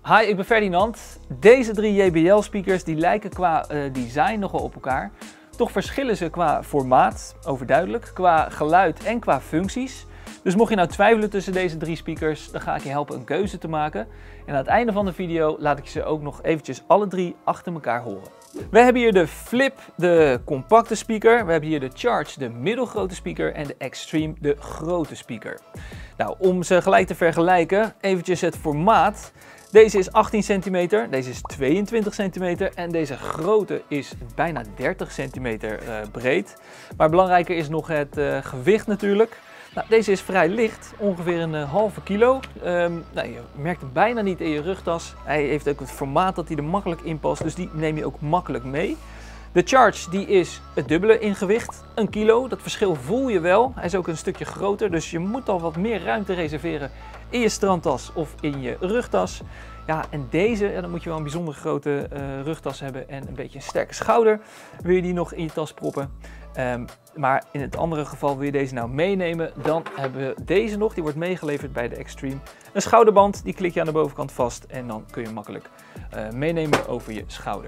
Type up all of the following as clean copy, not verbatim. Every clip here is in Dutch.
Hi, ik ben Ferdinand. Deze drie JBL speakers die lijken qua design nogal op elkaar. Toch verschillen ze qua formaat, overduidelijk, qua geluid en qua functies. Dus mocht je nou twijfelen tussen deze drie speakers, dan ga ik je helpen een keuze te maken. En aan het einde van de video laat ik je ze ook nog eventjes alle drie achter elkaar horen. We hebben hier de Flip, de compacte speaker. We hebben hier de Charge, de middelgrote speaker. En de Extreme, de grote speaker. Nou, om ze gelijk te vergelijken, eventjes het formaat. Deze is 18 cm, deze is 22 cm en deze grote is bijna 30 cm breed. Maar belangrijker is nog het gewicht natuurlijk. Nou, deze is vrij licht, ongeveer een halve kilo. Je merkt hem bijna niet in je rugtas. Hij heeft ook het formaat dat hij er makkelijk in past, dus die neem je ook makkelijk mee. De Charge die is het dubbele in gewicht, een kilo. Dat verschil voel je wel. Hij is ook een stukje groter, dus je moet al wat meer ruimte reserveren in je strandtas of in je rugtas. Ja, en deze, dan moet je wel een bijzonder grote rugtas hebben en een beetje een sterke schouder. Wil je die nog in je tas proppen. Maar in het andere geval wil je deze nou meenemen, dan hebben we deze nog. Die wordt meegeleverd bij de Extreme. Een schouderband, die klik je aan de bovenkant vast en dan kun je makkelijk meenemen over je schouder.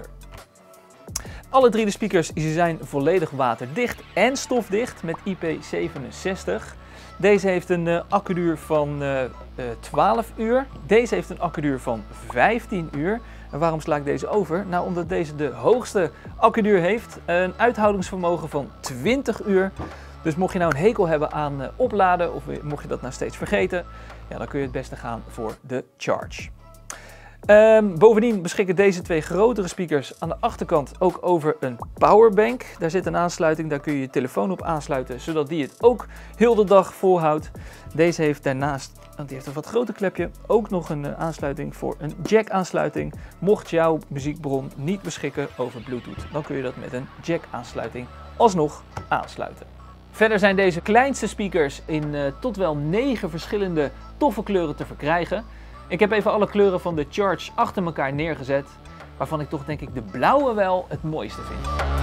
Alle drie de speakers zijn volledig waterdicht en stofdicht met IP67. Deze heeft een accuduur van 12 uur. Deze heeft een accuduur van 15 uur. En waarom sla ik deze over? Nou, omdat deze de hoogste accuduur heeft. Een uithoudingsvermogen van 20 uur. Dus mocht je nou een hekel hebben aan opladen of mocht je dat nou steeds vergeten, ja, dan kun je het beste gaan voor de Charge. Bovendien beschikken deze twee grotere speakers aan de achterkant ook over een powerbank. Daar zit een aansluiting, daar kun je je telefoon op aansluiten, zodat die het ook heel de dag volhoudt. Deze heeft daarnaast, want die heeft een wat groter klepje, ook nog een aansluiting voor een jack aansluiting. Mocht jouw muziekbron niet beschikken over Bluetooth, dan kun je dat met een jack aansluiting alsnog aansluiten. Verder zijn deze kleinste speakers in tot wel 9 verschillende toffe kleuren te verkrijgen. Ik heb even alle kleuren van de Charge achter elkaar neergezet, waarvan ik toch denk ik de blauwe wel het mooiste vind.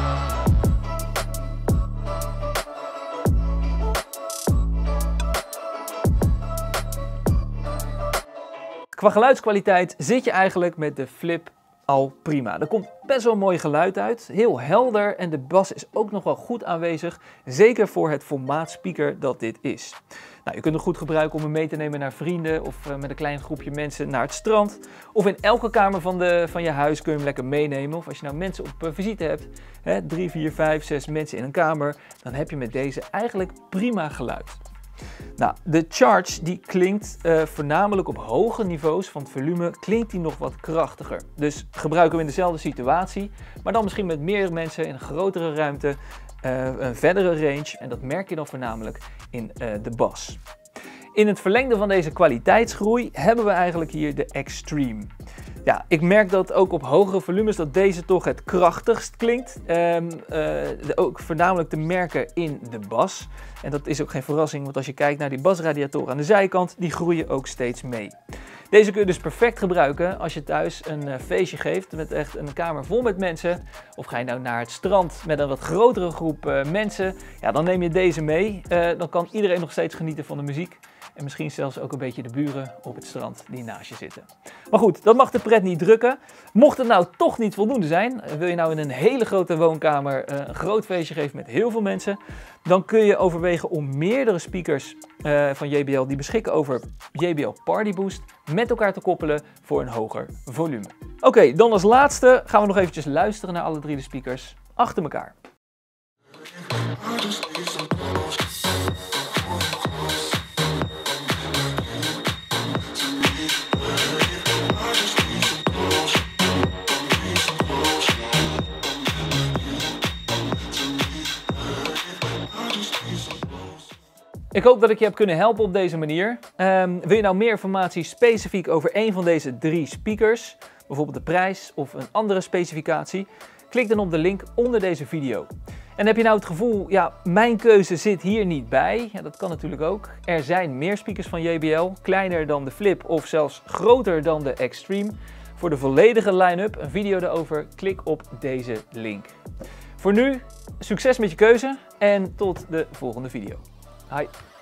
Qua geluidskwaliteit zit je eigenlijk met de Flip al prima. Er komt best wel mooi geluid uit, heel helder en de bas is ook nog wel goed aanwezig, zeker voor het formaat speaker dat dit is. Nou, je kunt hem goed gebruiken om hem mee te nemen naar vrienden of met een klein groepje mensen naar het strand. Of in elke kamer van je huis kun je hem lekker meenemen. Of als je nou mensen op visite hebt, 3, 4, 5, 6 mensen in een kamer, dan heb je met deze eigenlijk prima geluid. Nou, de Charge die klinkt voornamelijk op hoge niveaus van het volume, klinkt die nog wat krachtiger. Dus gebruik hem in dezelfde situatie, maar dan misschien met meer mensen in een grotere ruimte, een verdere range en dat merk je dan voornamelijk in de bas. In het verlengde van deze kwaliteitsgroei hebben we eigenlijk hier de Extreme. Ja, ik merk dat ook op hogere volumes dat deze toch het krachtigst klinkt. Ook voornamelijk te merken in de bas. En dat is ook geen verrassing, want als je kijkt naar die basradiatoren aan de zijkant, die groeien ook steeds mee. Deze kun je dus perfect gebruiken als je thuis een feestje geeft met echt een kamer vol met mensen. Of ga je nou naar het strand met een wat grotere groep mensen. Ja, dan neem je deze mee. Dan kan iedereen nog steeds genieten van de muziek. En misschien zelfs ook een beetje de buren op het strand die naast je zitten. Maar goed, dat mag de pret niet drukken. Mocht het nou toch niet voldoende zijn, wil je nou in een hele grote woonkamer een groot feestje geven met heel veel mensen, dan kun je overwegen om meerdere speakers van JBL die beschikken over JBL Party Boost met elkaar te koppelen voor een hoger volume. Oké, dan als laatste gaan we nog eventjes luisteren naar alle drie de speakers achter elkaar. Ik hoop dat ik je heb kunnen helpen op deze manier. Wil je nou meer informatie specifiek over een van deze drie speakers, bijvoorbeeld de prijs of een andere specificatie, klik dan op de link onder deze video. En heb je nou het gevoel, ja, mijn keuze zit hier niet bij, ja, dat kan natuurlijk ook. Er zijn meer speakers van JBL, kleiner dan de Flip of zelfs groter dan de Extreme. Voor de volledige line-up, een video daarover, klik op deze link. Voor nu, succes met je keuze en tot de volgende video. Hi.